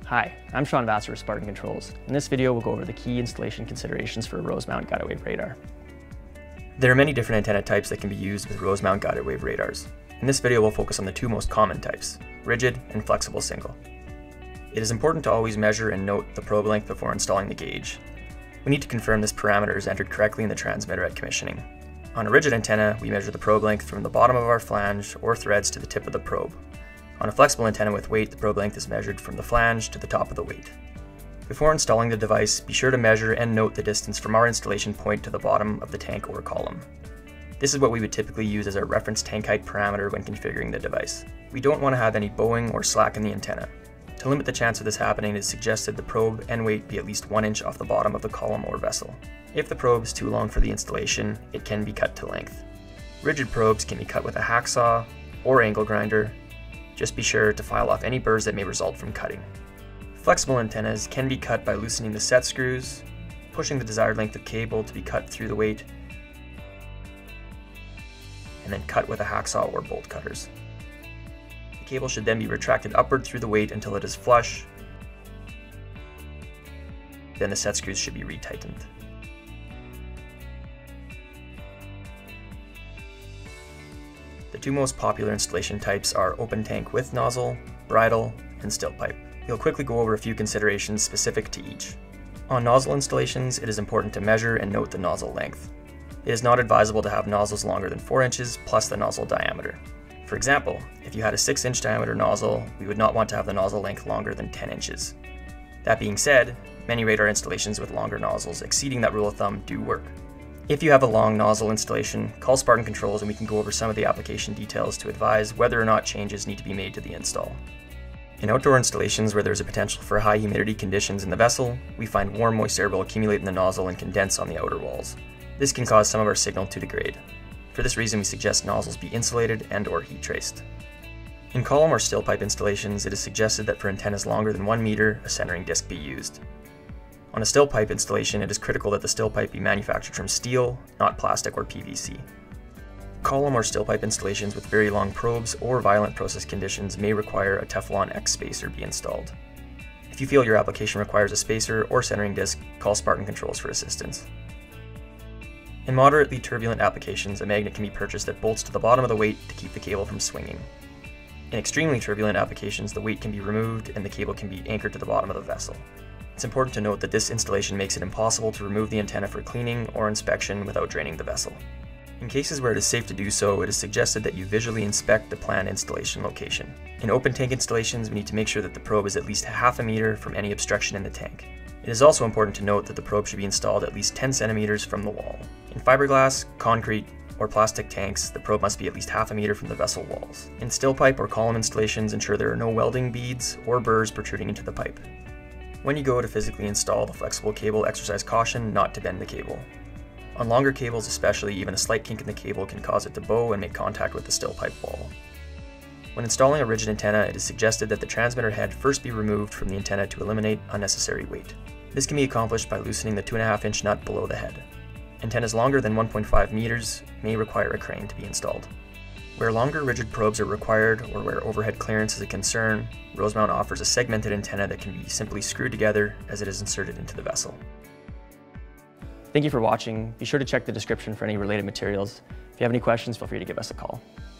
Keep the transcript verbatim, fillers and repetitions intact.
Hi, I'm Shaune Vasseur with Spartan Controls. In this video, we'll go over the key installation considerations for a Rosemount guided wave radar. There are many different antenna types that can be used with Rosemount guided wave radars. In this video, we'll focus on the two most common types, rigid and flexible single. It is important to always measure and note the probe length before installing the gauge. We need to confirm this parameter is entered correctly in the transmitter at commissioning. On a rigid antenna, we measure the probe length from the bottom of our flange or threads to the tip of the probe. On a flexible antenna with weight, the probe length is measured from the flange to the top of the weight. Before installing the device, be sure to measure and note the distance from our installation point to the bottom of the tank or column. This is what we would typically use as our reference tank height parameter when configuring the device. We don't want to have any bowing or slack in the antenna. To limit the chance of this happening, it is suggested the probe and weight be at least one inch off the bottom of the column or vessel. If the probe is too long for the installation, it can be cut to length. Rigid probes can be cut with a hacksaw or angle grinder. Just be sure to file off any burrs that may result from cutting. Flexible antennas can be cut by loosening the set screws, pushing the desired length of cable to be cut through the weight, and then cut with a hacksaw or bolt cutters. The cable should then be retracted upward through the weight until it is flush. Then the set screws should be retightened. The two most popular installation types are open tank with nozzle, bridle, and still pipe. We'll quickly go over a few considerations specific to each. On nozzle installations, it is important to measure and note the nozzle length. It is not advisable to have nozzles longer than four inches plus the nozzle diameter. For example, if you had a six inch diameter nozzle, we would not want to have the nozzle length longer than ten inches. That being said, many radar installations with longer nozzles exceeding that rule of thumb do work. If you have a long nozzle installation, call Spartan Controls and we can go over some of the application details to advise whether or not changes need to be made to the install. In outdoor installations where there is a potential for high humidity conditions in the vessel, we find warm moist air will accumulate in the nozzle and condense on the outer walls. This can cause some of our signal to degrade. For this reason, we suggest nozzles be insulated and or heat traced. In column or still pipe installations, it is suggested that for antennas longer than one meter, a centering disc be used. On a still pipe installation, it is critical that the still pipe be manufactured from steel, not plastic or P V C. Column or still pipe installations with very long probes or violent process conditions may require a Teflon X spacer be installed. If you feel your application requires a spacer or centering disc, call Spartan Controls for assistance. In moderately turbulent applications, a magnet can be purchased that bolts to the bottom of the weight to keep the cable from swinging. In extremely turbulent applications, the weight can be removed and the cable can be anchored to the bottom of the vessel. It's important to note that this installation makes it impossible to remove the antenna for cleaning or inspection without draining the vessel. In cases where it is safe to do so, it is suggested that you visually inspect the planned installation location. In open tank installations, we need to make sure that the probe is at least half a meter from any obstruction in the tank. It is also important to note that the probe should be installed at least ten centimeters from the wall. In fiberglass, concrete, or plastic tanks, the probe must be at least half a meter from the vessel walls. In still pipe or column installations, ensure there are no welding beads or burrs protruding into the pipe. When you go to physically install the flexible cable, exercise caution not to bend the cable. On longer cables especially, even a slight kink in the cable can cause it to bow and make contact with the still pipe wall. When installing a rigid antenna, it is suggested that the transmitter head first be removed from the antenna to eliminate unnecessary weight. This can be accomplished by loosening the two point five inch nut below the head. Antennas longer than one point five meters may require a crane to be installed. Where longer rigid probes are required or where overhead clearance is a concern, Rosemount offers a segmented antenna that can be simply screwed together as it is inserted into the vessel. Thank you for watching. Be sure to check the description for any related materials. If you have any questions, feel free to give us a call.